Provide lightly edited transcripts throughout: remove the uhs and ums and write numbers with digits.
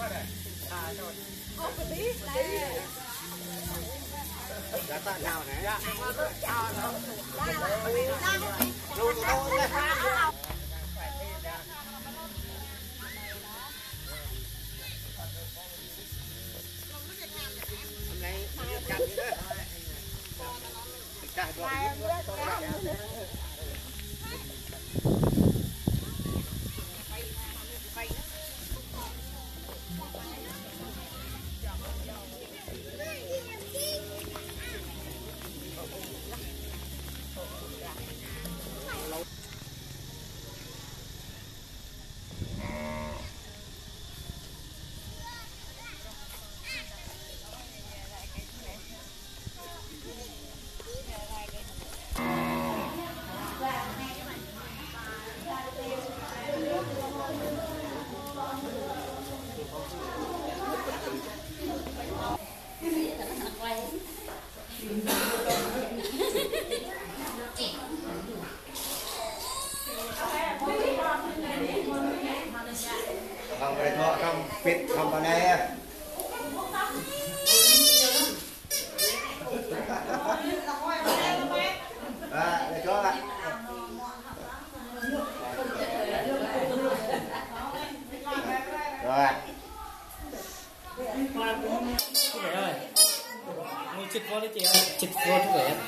Dạ ta chào nè. Dạ. Không phải thọ trong fit không vào đây em. Để cho bạn. Rồi. Chị ơi. Ngồi chụp vô đi chị ơi. Chụp vô chú vẻ.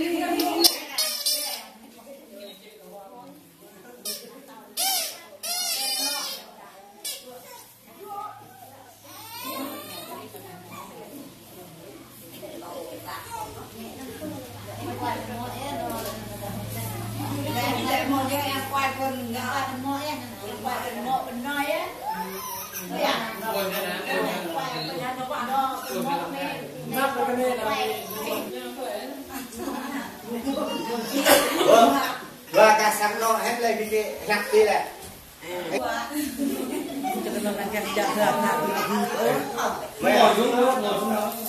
Và cả sáng nó hết lên cái nhặt đi này. Mấy ngồi xuống đó, ngồi xuống đó.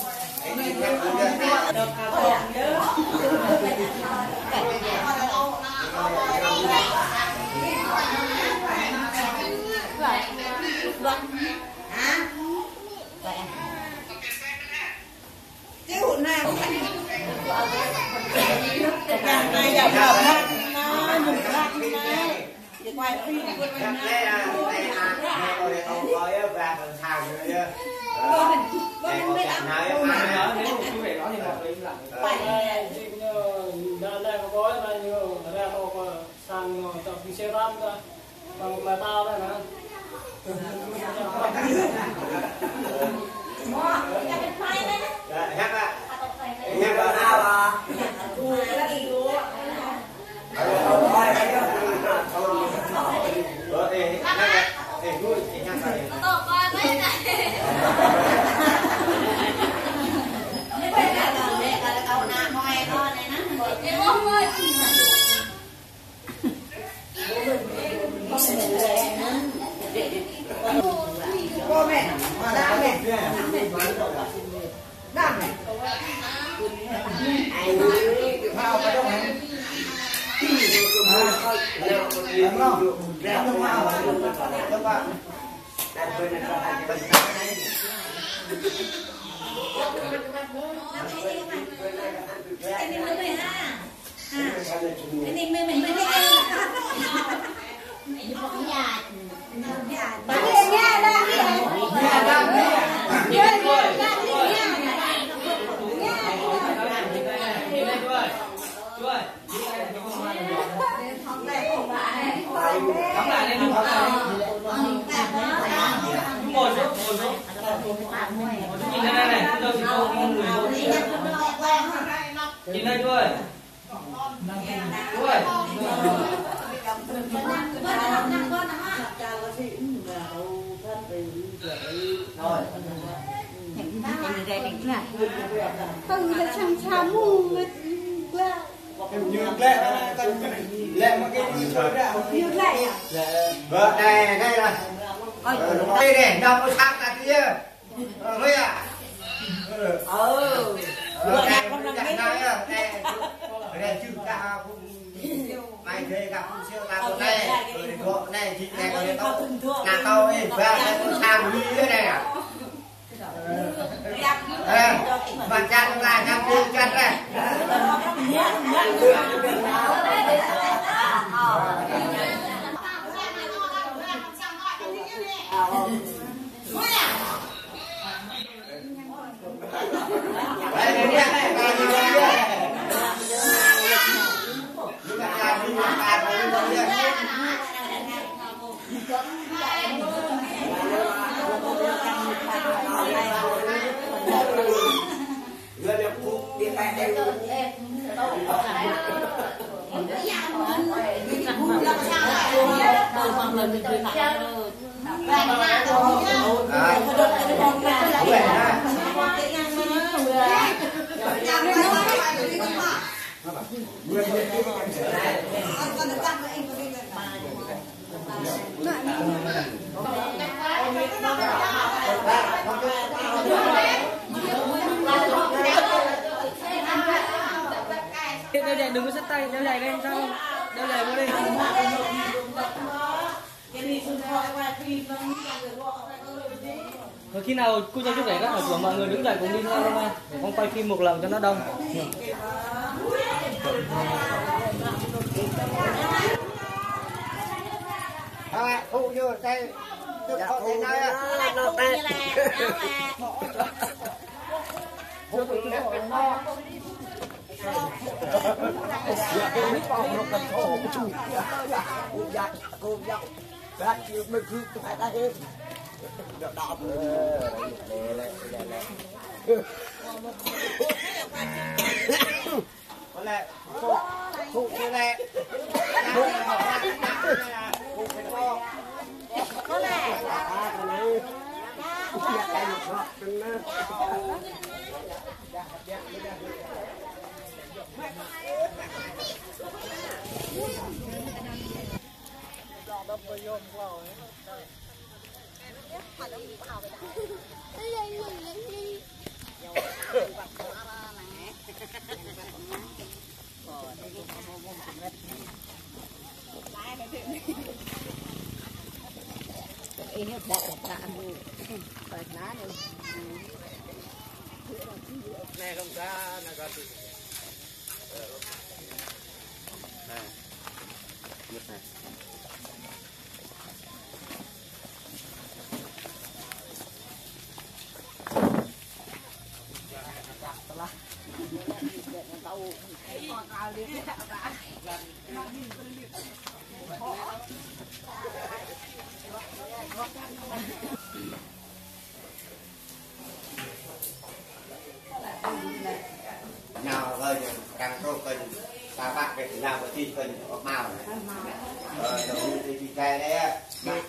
Nhìn đây chú ơi. Chú ơi. Không là chăm chăm mù người như lẹ mà cái như vậy à? Vâng, đây là đây này, đâu có sắc là kia. Mấy à? Đây chứ cả mày thuê gặp siêu ta một này, này chị này có điện tao, là tao ấy, và cái con sang đi thế này à? Đeo giày đừng có xách tay, đeo giày lên sao không? Đeo giày vô đi. Rồi khi nào cô cho chú rể các hỏi của mọi người đứng dậy cùng đi theo không à? Để không quay phim một lần cho nó đông. Thu vô đây. Có thể nói có lẽ thu như này có lẽ ini buat kamu pernah nih này không ra là có gì này mứt này nào rồi càng tô cần ta bạn cái nào có chi cần có màu này rồi thì cái đấy